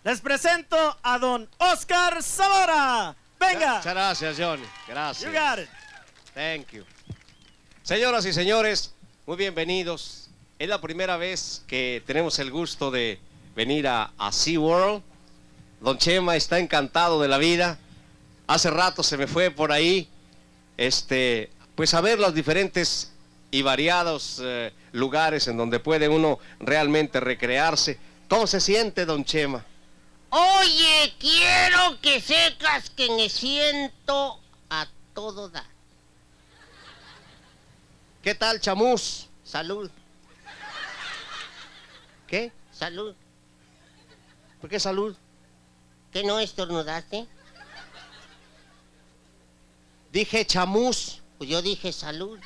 Les presento a don Oscar Zamora. Venga. Muchas gracias, Johnny. Gracias. You got it. Thank you. Señoras y señores, muy bienvenidos. Es la primera vez que tenemos el gusto de venir a SeaWorld. Don Chema está encantado de la vida. Hace rato se me fue por ahí, pues a ver los diferentes y variados lugares en donde puede uno realmente recrearse. ¿Cómo se siente, don Chema? Oye, quiero que sepas que me siento a todo dar. ¿Qué tal, chamús? Salud, ¿Qué? salud. ¿Por qué salud? ¿Qué no estornudaste? Dije chamús. Pues yo dije salud.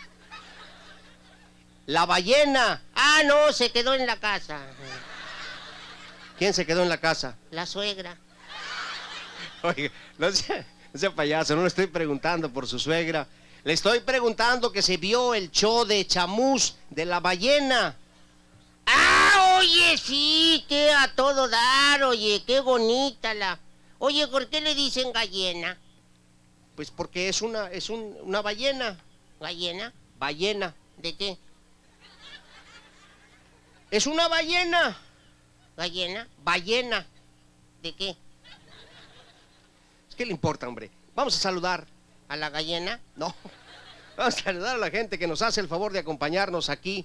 La ballena. Ah, no, se quedó en la casa. ¿Quién se quedó en la casa? La suegra. Oiga, no sea payaso, no le estoy preguntando por su suegra. Le estoy preguntando que se vio el show de chamús de la ballena. Ah, oye, sí, que a todo dar, oye, qué bonita la... Oye, ¿por qué le dicen gallina? Pues porque es una ballena. ¿Gallina? Ballena. ¿De qué? Es una ballena. ¿Gallina? Ballena. ¿De qué? ¿Qué le importa, hombre? Vamos a saludar. ¿A la gallina? No. Vamos a saludar a la gente que nos hace el favor de acompañarnos aquí.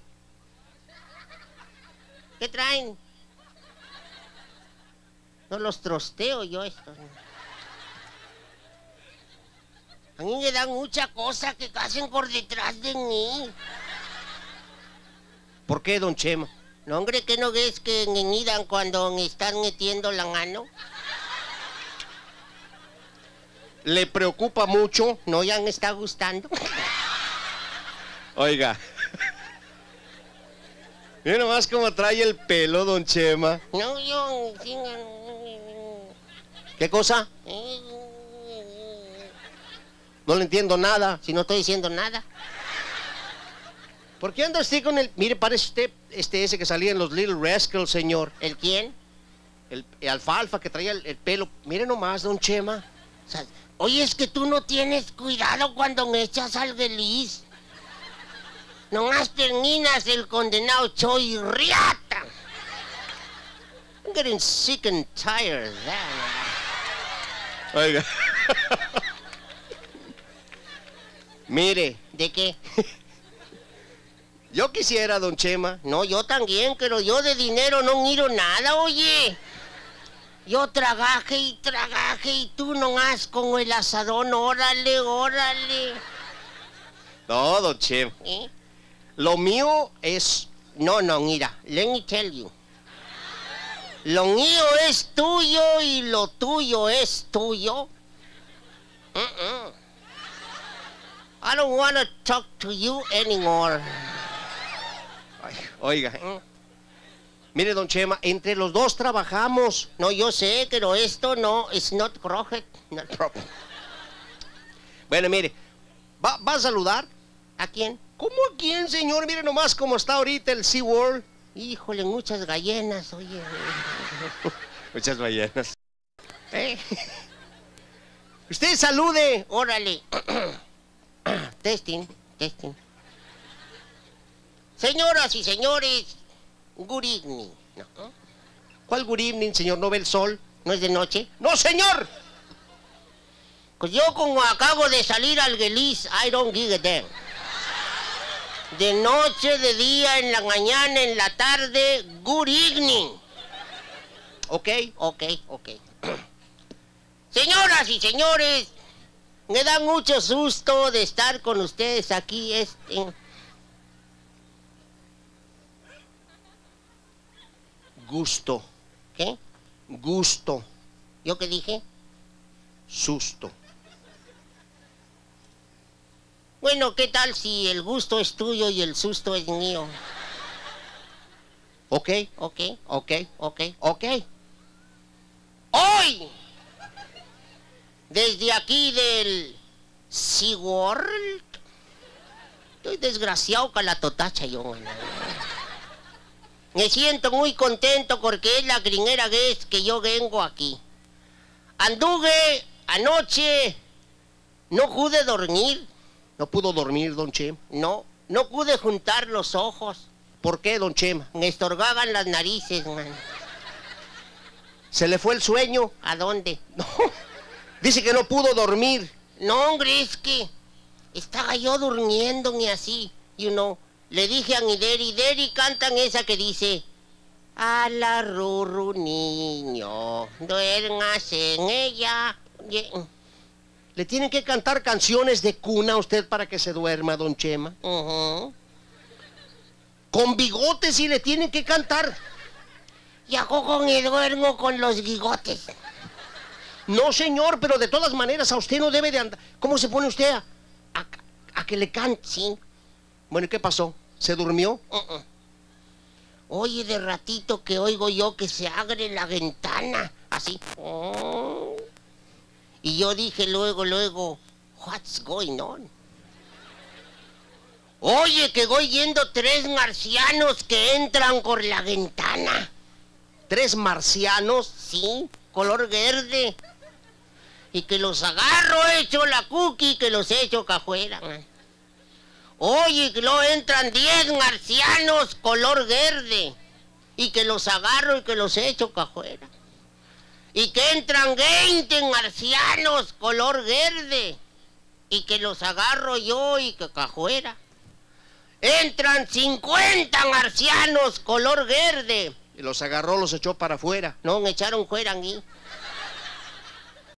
¿Qué traen? No los trosteo yo estos. A mí me dan mucha cosa que hacen por detrás de mí. ¿Por qué, don Chema? No, hombre, ¿qué no ves que me miran cuando me están metiendo la mano? ¿Le preocupa mucho? ¿No ya me está gustando? Oiga. Mira nomás cómo trae el pelo, don Chema. No, yo... ¿Qué cosa? No le entiendo nada. Si no estoy diciendo nada. ¿Por qué anda usted con el...? Mire, parece usted ese que salía en los Little Rascals, señor. ¿El quién? El alfalfa que traía el pelo. Mire nomás, don Chema. O sea, oye, es que tú no tienes cuidado cuando me echas al feliz. Nomás terminas el condenado choy riata. I'm getting sick and tired of that. Oiga. Mire. ¿De qué? Yo quisiera, don Chema. No, yo también, pero yo de dinero no miro nada, oye. Yo tragaje y tú nomás con el asadón, órale, órale. No, don Chema. ¿Eh? Lo mío es... No, mira, let me tell you. Lo mío es tuyo y lo tuyo es tuyo. I don't want to talk to you anymore. Oiga, mire, don Chema, entre los dos trabajamos. No, yo sé, pero esto no, it's not correct. Not proper. Bueno, mire, ¿va a saludar? ¿A quién? ¿Cómo a quién, señor? Mire nomás cómo está ahorita el SeaWorld. Híjole, muchas gallinas, oye. Muchas ballenas. Usted salude. Órale. Testing. Señoras y señores, good evening. ¿No? ¿Cuál good evening, señor? ¿No ve el sol? ¿No es de noche? ¡No, señor! Pues yo como acabo de salir al Gelis, I don't give a damn. De noche, de día, en la mañana, en la tarde, good evening. Ok. Señoras y señores, me da mucho susto de estar con ustedes aquí, Gusto. ¿Qué? Gusto. ¿Yo qué dije? Susto. Bueno, ¿qué tal si el gusto es tuyo y el susto es mío? Ok. Hoy, desde aquí del SeaWorld, estoy desgraciado con la totacha yo. Me siento muy contento porque es la primera vez que yo vengo aquí. Anduve anoche, no pude dormir. ¿No pudo dormir, don Chema? No pude juntar los ojos. ¿Por qué, don Chema? Me estorgaban las narices, man. ¿Se le fue el sueño? ¿A dónde? No, dice que no pudo dormir. No, hombre, es que estaba yo durmiendo ni así. Le dije a mi Deri, cantan esa que dice: a la ruru niño, duérmase en ella. ¿Le tienen que cantar canciones de cuna a usted para que se duerma, don Chema? Con bigotes sí le tienen que cantar. ¿Y a poco me duermo con los bigotes? No, señor, pero de todas maneras a usted no debe de andar. ¿Cómo se pone usted a que le cante? Sí. Bueno, ¿y qué pasó? ¿Se durmió? Oye, de ratito que oigo yo que se abre la ventana, así. Y yo dije luego, what's going on? Oye, que voy viendo 3 marcianos que entran por la ventana. 3 marcianos. Sí, color verde. Y que los agarro, echo la cookie, que los echo acá afuera, man. Oye, que luego entran 10 marcianos color verde. Y que los agarro y que los echo acá afuera. Y que entran 20 marcianos color verde. Y que los agarro yo y que acá afuera. Entran 50 marcianos color verde. Y los agarró, los echó para afuera. No, me echaron fuera aquí.